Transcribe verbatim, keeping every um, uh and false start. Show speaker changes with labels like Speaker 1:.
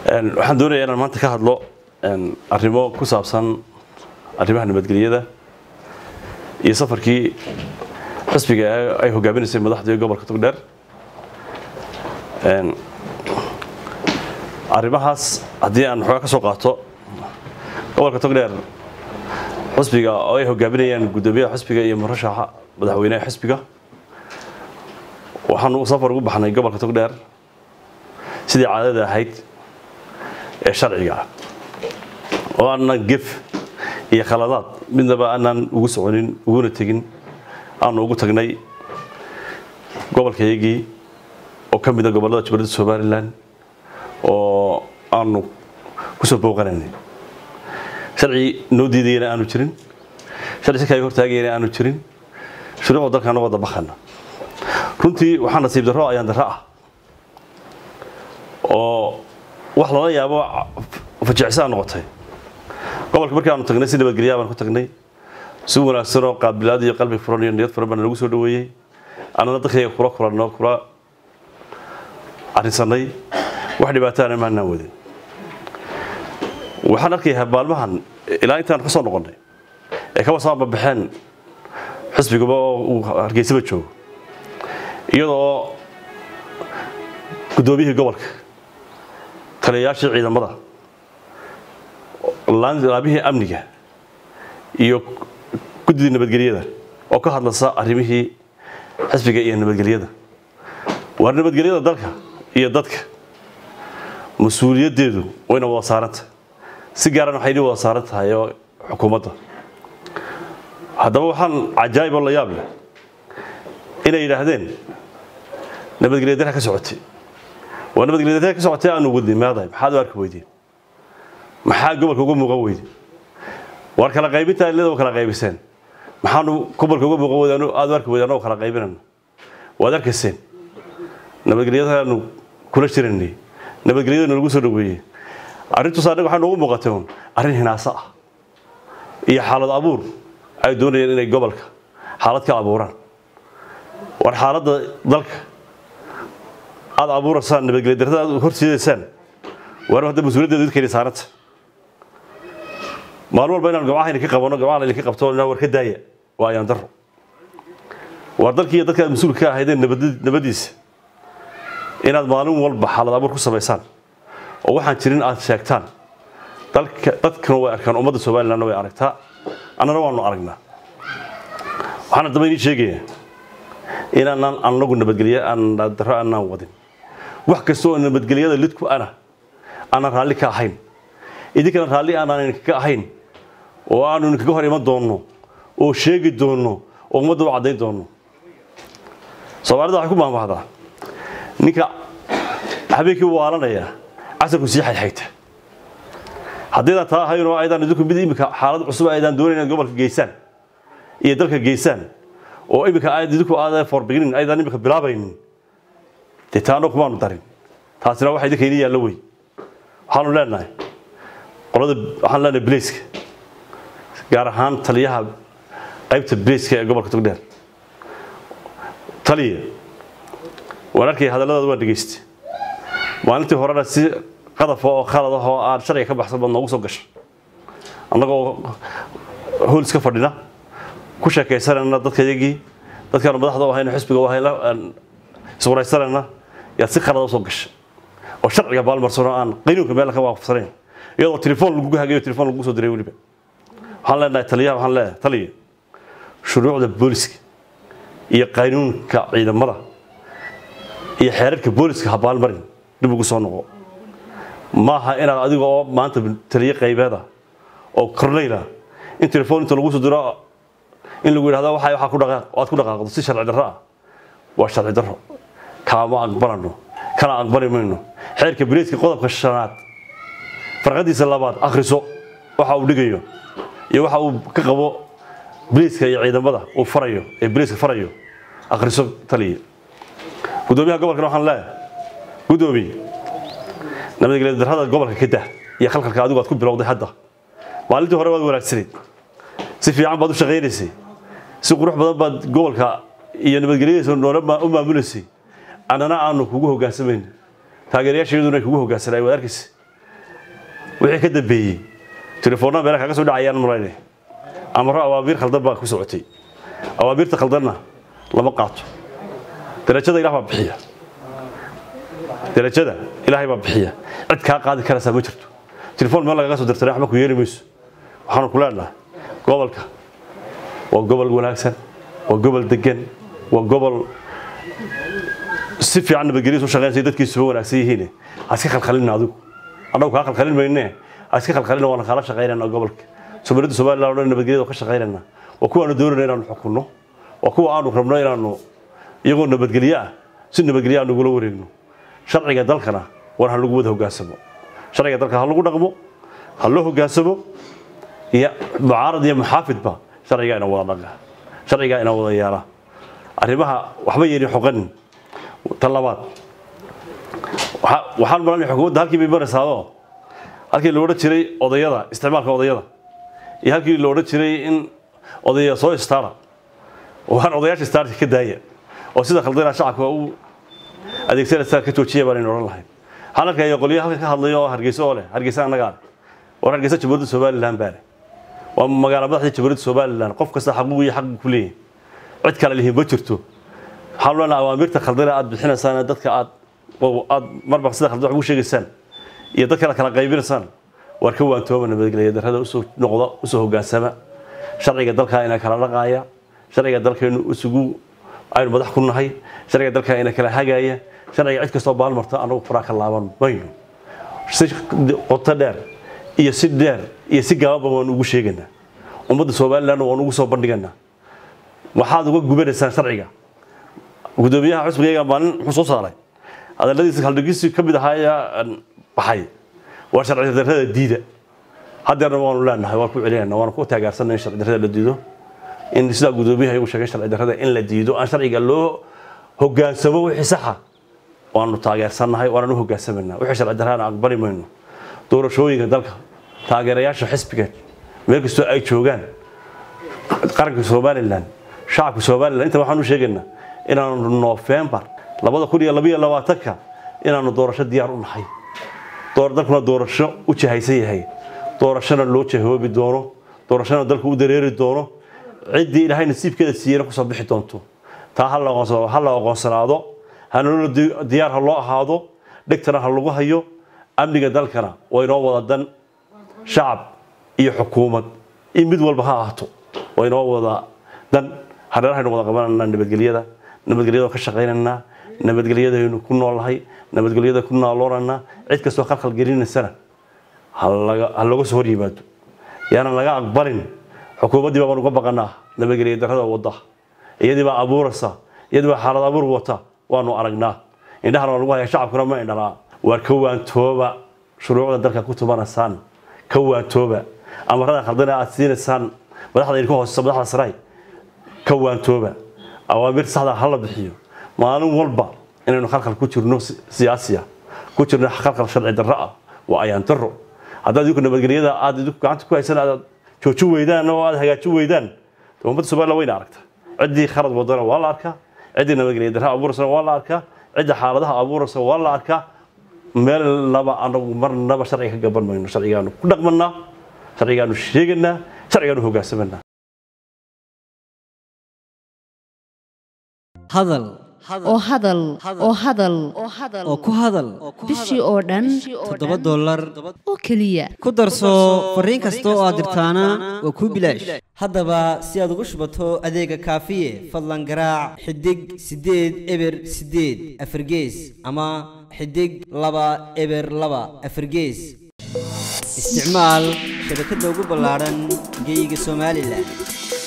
Speaker 1: waxaan doonayaa inaan maanta ka hadlo arrimo ku saabsan arrimaha nabadgelyada iyo safarkii xisbiga ay hogaaminaysay madaxda gobolka Togdheer een arrimahaas haddii aan xoog ka soo qaato gobolka Togdheer xisbiga ay hogaaminayaan gudoomiyaha xisbiga iyo murashaxa madaxweynaha xisbiga waxaan u safar ugu baxnay gobolka Togdheer sidii caadada ahayd ee sharciga oo aan gif iyo khaladaad midnaba aanan ugu soconin uguna tagin aan ugu tagnay gobolkaygii oo ka mid ah gobolada Jubaland Somaliland oo aanu ku soo booqanay sharci noo diidayna aanu jirin sharci ka hortaagayna aanu jirin shuruucda dalka wada baxana runtii waxaan nasiib darro ayaan darro ah oo wax la yaabo fajicsan noqotay gobolka markii aanu tagnay si nabadgelyo aan ku tagnay si wanaagsan oo qaabilaad iyo qalbi furan iyo niyad furan lagu soo dhaweeyay anana dadkayga kula kulano kula arisanay wax dhibaato aan ma wadin waxaan arkayaa baalmahan ilaa intaan ka soo noqonay ee ka wasaba baxeen xisbiga oo hargeysa joogo iyadoo gudoomiyaha gobolka taliyayaasha ciidamada laabihii amniga iyo guddiga nabadgelyada oo ka hadlaysa arrimihii xisbiga iyo nabadgelyada war nabadgelyada dalka iyo dadka mas'uuliyadeedu wayna wada saaranta si gaar ah waxay wada saaran tahay xukuumadda haddaba waxaan cajaa'ib oo la yaab leh inay yiraahdeen nabadgelyada ka socotay waa nabadgelyada ka socotay aanu wadnay maaday maxaad u arki weydeen maxaa gobolka uga muuqan weydeen war kala qaybinta leedo kala qaybiseen maxaanu gobolka uga muuqan weydeen aad u arki weydeen oo kala qaybinayno waad arkayseen nabadgelyada aanu kula jiranay nabadgelyada lagu soo dhaweeyay arrintu saadaga waxaan ugu muuqatay arrin hinaasa ah iyo xaalad abuur ay doonayeen inay gobolka xaalad ka abuuraan war xaaladda dalka aad abuuraysan nabadgelyada aad horsiideysaan war hadda mas'uuliyadda dadka ay saaranta maalin walba inaan gabadhayna ka qabano gabadhayna ka qabto war ka daaya waa ayaan daro war dalkii dadka mas'uulka ka ahaydeen nabadiisa inaad maalin walba xaalad abuur ku sameeysan oo waxaan jirin aad sheegtaan dalka dadkan way arkaan ummadda Soomaaliland way aragtaa anana waanu aragnaa waxaan daba idin sheegayaa inaan anagu nabadgelyo aan daro aan wadin wax kastoo nabadgelyada lidku ana ana raali ka ahayn idinka raali aanan ka ahayn oo aanu kaga hor iman doono oo sheegi doono oo ummadda u cadeyn doono Soomaalida waxay ku maamahdaa ninka habeenkii waalanaya asarku sii xayxayta haddii taa hayno aydan idinku mid imika xaalad cusub aydan doonayna gobolka geysaan iyo dalka geysaan oo imika ay idinku aad for beginning aydan imika bilaabaynin taano kuma darin taasina waxa idinka yaala way waxaanu leenahay qolada waxaan leenahay Bliska gaar ahaan taliyaha qaybta Bliska ee gobolka Togdheer taliya wararkii hadalada waa dhageystay maalintii horena si qadaf oo khalad ah oo aan sharci ka baxsan bad noogu soo gashay annagoo hool iska fadhina ku sheekaysanana dadkayagii dadkan madaxda oo hayna xisbiga oo hayla suuraysanana yaa si khalad soo gashay oo sharciga baalmarsano aan qaynuunka meel ka waafaqsanayn iyadoo telefoon lagu hagayo telefoon lagu soo diray waliba waxaan leenahay taliyaha waxaan leenahay taliya shuruucda booliska iyo qaynuunka ciidamada iyo xeerarka booliska habaal marin dib ugu soo noqo maaha inaad adiga oo maanta taliye qaybeeda oo korneyla in telefoon inta lagu soo diro in lagu yiraahdo waxa waxa ku dhaqaaq oo aad ku dhaqaaqdo si sharci darro ah waa sharci darro kaama aqbalano kana aqbalimayno xeerka booliska qodobka shanaad farqadiisa labaad akhriso waxa uu dhigayo iyo waxa uu ka qabo booliska iyo ciidamada uu farayo ee booliska farayo akhriso taliye gudoomiyaha gobolka waxaan leeyahay gudoomiye nabadgelyada darrada gobolka ka daa iyo khalkhalka adigu aad ku bilowday hadda maalintii hore waad wanaagsaneed si fiican baad u shaqeynaysay si qurux badan baad gobolka iyo nabadgelyada noolama u maamuleysay anana aanu kugu hogaansamayn taageerayaasheeduna kugu hogaansanay wada arkis wixii ka dambeeyay telefoonada meelaha kaga soo dhacayaan maraynay amro awaamiir khaldan baa ku socotay awaamirta khaldanna lama qaato darajada ilaahay baa bixiya darajada ilaahay baa bixiya cid ka qaadi kara sama jirto telefoon meel laga soo dirtay waxba ku yeeri mayso waxaan ku leenahay gobolka waa gobol wanaagsan waa gobol degan waa gobol si fiican nabadgelyo soo shaqeynayay dadkiisu wanaagsan yihiin aska khalkhalin adigu anagu ka khalkhalin maynee aska khalkhalin waa kala shaqeynayna gobolka Soomaalida Soomaaliland oo nabadgelyo ka shaqeynayna waa kuwa aanu doonayna inaan xukunno waa kuwa aanu rabno inaanu iyagoo nabadgelyo ah si nabadgelyo aanu gula wareegno sharciga dalkana war hal lagu wada hoggaansamo sharciga dalka hal lagu dhaqmo hal loo hoggaansamo iyo mucaarad iyo muxaafidba sharciga ina wada dhaqa sharciga ina wada yaala arrimaha waxba yeeri xoqan talabaad waxaan maran xukuumadda halkii bay maraysaado halkii loo oran jiray odayada isticmaalka odayada iyo halkii loo oran jiray in odayada soo istaara waxaan odayaasha istaarka ka daaya oo sida khaldana shacabka uu adeegsanaysa ka joojiya baan oran lahayn halka ay qoliyo halka ka hadlayo hargeysa oo leh hargeysa anaga war hargeysa Jamhuuriyadda Soomaaliland baa waa magaalada madaxda Jamhuuriyadda Soomaaliland qof kasta xaq uu yahay xaq ku leeyahay cid kale leeyahay ma jirto xalwana awaamirta khaldana aad bixinaysan dadka aad aad marba sida khaldan wax u sheegaysaan iyo dadka kala qaybinaysan war ka waan tooba nabadgelyo darrada u soo noqdo u soo hoggaansama sharciga dalka ina kala dhaqaaya sharciga dalkeenu isugu aynu madax ku nahay sharciga dalka ina kala hagaaya sharciga cid kasta oo baal marta anagu fara ka laaban mayno si qoto dheer iyo si dheer iyo si gaaban waan ugu sheeganaa ummadda Soomaaliland waan ugu soo bandhiganaa waxaad uga gubanaysaa sharciga gudoomiyaha xisbiga maalin wuxuu soo saaray hadaladiisa haldhigiisa kamid ahaaya baxay waa sharci darrada diida haddana waan leenahay waan ku celinaynaa waan ku taageersanay sharci darrada la diido in sida gudoomiyaha uu sheegay sharci darrada in la diido aan sharciga loo hoggaansamo wixii sax ah waanu taageersanahay waanu hoggaansamanaa wixii sharci darrada aqbali mayno doorashooyinka dalka taageerayaasha xisbiga meel kasta ay joogaan qaranka Soomaaliland shacabka Soomaaliland inta waxaan u sheegaynaa inaanu November laba kun iyo laba iyo labaatan inaanu doorasho diyaar u nahay door dalkuna doorasho u jahaysan yahay doorashana loo jahoobi doono doorashana dalku u dareeri doono cidii ilaahay nasiibkeeda siiyay ku soo bixi doonto taa hal la aqoonsado hal la aqoonsanaado hanoo diyaar ha loo ahaado dhigtana ha lagu hayo amniga dalkana way noo wada dan shacab iyo xukuumad in mid walba ha ahaato way noo wada dan hareeraha wada qabanana nabadgelyada nabadgelyada ka shaqeynana nabadgelyada inuu ku noolahay nabadgelyada ku noolorana cid kastoo khalkhal gelinaysa hal laga hal lagu soo riibaado yaana laga aqbalin xukuumadii baan uga baqanaa nabadgelyada darrada wada iyadii baa abuuraysa iyadii baa xaalad abuur wata waanu aragnaa indhaha lagu hayaa shacabkuna ma indhalaa war ka waan tooba shuruucda dalka ku tumanaysan ka waan tooba amarada khaldana aad siinaysan madaxda idinku hoosaysa madaxda saray ka waan tooba awaamir saxda hal la bixiyo maalin walba inaynu khalkhal ku jirno siyaasiya ku jirno khalkhal sharci darro ah waa ayaan darro haddaad idinku nabadgelyada aad idinku gacanta ku haysan aad jooji weydaan oo aad hagaaji weydaan ummadda Soomaaliland wayna aragtaa cidii khalad wadana waa la arkaa cidii nabadgelyada darro abuuraysa waa la arkaa cidii xaaladaha abuuraysa waa la arkaa meel laba anagu marnaba sharciga ka gaban mayno sharcigaanu ku dhaqmanaa sharcigaanu sheeganaa sharcigaanu hoggaansamanaa
Speaker 2: hadal
Speaker 3: oo hadal oo hadal
Speaker 2: oo ku hadal
Speaker 3: bishii oo dhan
Speaker 2: toddoba dollar
Speaker 3: oo kaliya
Speaker 2: ku darso fariin kasta oo aad dirtaana waa ku bilaash haddaba si aad ugu shubato adeega kaafiye fadlan garaac xidig sideed eber sideed afargees ama xidig laba eber laba afargees isticmaal shabakadda ugu ballaaran geyga Soomaaliland